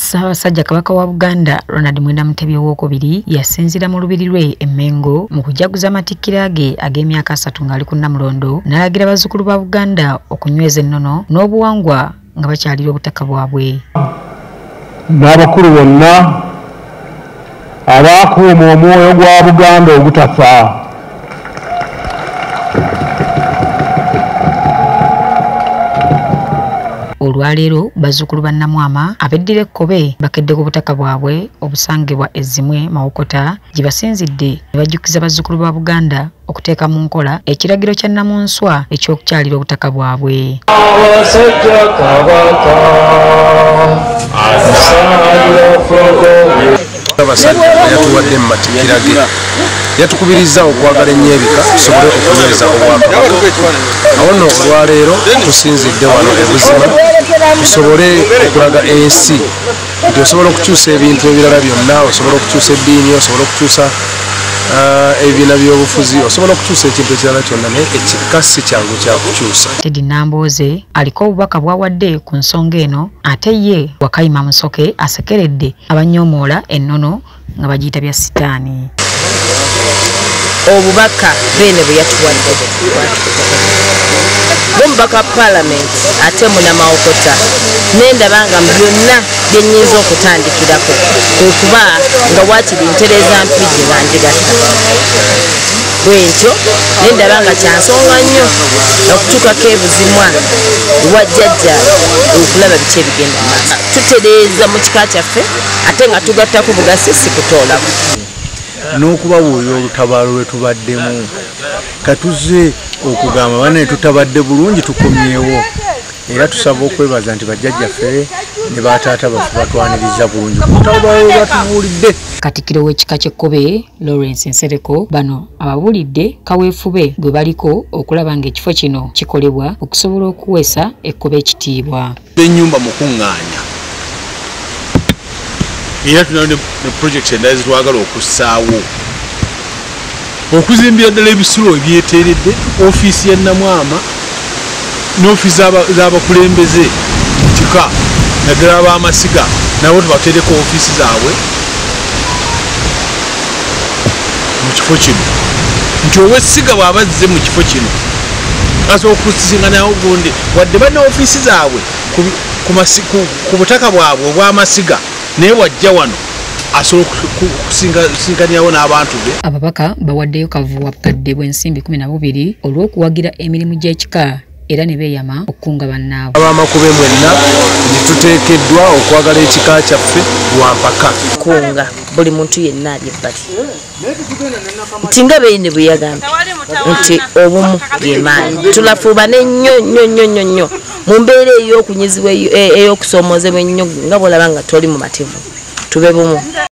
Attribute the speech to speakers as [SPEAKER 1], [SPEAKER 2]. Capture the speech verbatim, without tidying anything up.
[SPEAKER 1] Ssabasajja Kabaka wa Buganda Ronald Mwenda Mutebi owokubiri yasinzira mu lubiri lwe Emmengo mu kujaguza amatikkira ge ag'emyaka asatu ng'ali ku Namulondo n'alagira bazzukulu ba Buganda okunyweza ennono n'obuwangwa nga bakyalira obutaka bwabwe.
[SPEAKER 2] N'abakulu bonna abaakuuma omwoyo gwa Buganda ogutafa.
[SPEAKER 1] Olwaleero bazzukulu ba Namwama abeddira ekkobe bakedde ku butaka bwabwe obusangibwa ezzimwe Mawokota gye basinzidde ne bajjukiza bazzukulu ba Buganda okuteeka mu nkola ekiragiro kya Namunswa eky'okukyalira obutaka bwabwe.
[SPEAKER 3] Ssabasajja Kabaka Ssabasajja yatuwadde mu matikkira ge yatukubiriza okwagala ennyo ebika tusobole okunyweza obwakabaka. Awo nno olwaleero tusinzidde wano ebuzima tusobole okulaga ensi nti osobola okukyusa ebintu ebirala byonna, osobola okukyusa eddiini, osobola okukyusa ebibiina by'obufuzi, osobola okukyusa ekintu ekirala kyonna, naye ekika si kyangu kyakukyusa.
[SPEAKER 1] Teddy Nambooze aliko obubaka bw'awadde ku nsonga eno, ate ye Wakayima Musoke asekeredde abanyoomoola ennono nga bagiyita bya sitaani.
[SPEAKER 4] Obubaka bene bwe yatuwadde bw'omubaka Parliament ate muna Mawokota nendaba nga mu byonna bye nnyinza okutandikirako kwe kuba nga waakiri ntereeza mpigi nga njigatta bwentyo nendaba nga kyansonga nnyo okutuukako ebuzimwa ewa jjajja okulaba biki ebigenda maaso. Tutereeza mu kika kyaffe ate nga tugattako bugasi si kutoolako
[SPEAKER 5] n'okubabuulira olutabaalo lwe tubaddemu katuze okugamba bane tutabadde bulungi tukomyewo, era tusaba okwebaza nti bajjajjaffe ne bataata baffe batwaniriza bulungi ku lutabaalo lwe batubuulidde.
[SPEAKER 1] Katikkiro w'ekika ky'ekkobe Lawrence Nsereko bano ababuulidde kaweefube gwe baliko okulaba ng'ekifo kino kikolebwa okusobola okuweesa ekkobe ekitiibwa.
[SPEAKER 6] Ennyumba mukuŋŋaanya era tulina ne project endala zetwagala okussaawo okuzimbira ddala ebisulo ebyeteeredde ofiisi ya Namwama n'ofiisi z'abakulembeze mu kika naddala ab'amasiga nabo tubateereko ofiisi zaabwe mu kifo kino nti ow'essiga bw'aba azze mu kifo kino asobola okusisinkanawo gundi wadde balina ofiisi zaabwe ku butaka bwabwe obw'amasiga naye wajja wano asobola okusinkanyawo n'abantu be.
[SPEAKER 1] Ababaka bawaddeyo kavuwa bukadde bw'ensimbi kumi na bubiri olw'okuwagira emirimu gy'ekika era ne beeyama okukunga bannaabwe.
[SPEAKER 3] Ab'amakubo mwenna nti tuteekeddwa okwagala ekika kyaffe lwa mpaka.
[SPEAKER 4] Kunga buli muntu yenna ali ebbali nti nga beeyine bwe yagambye nti obumu bw'emaanyi tulafuubane nnyo nnyo nnyo nnyo nnyo mu mbeera ey'okunyizibwa ey'okusoomoozebwa ennyo nga bw'olaba nga toli mu matevu tube bumu.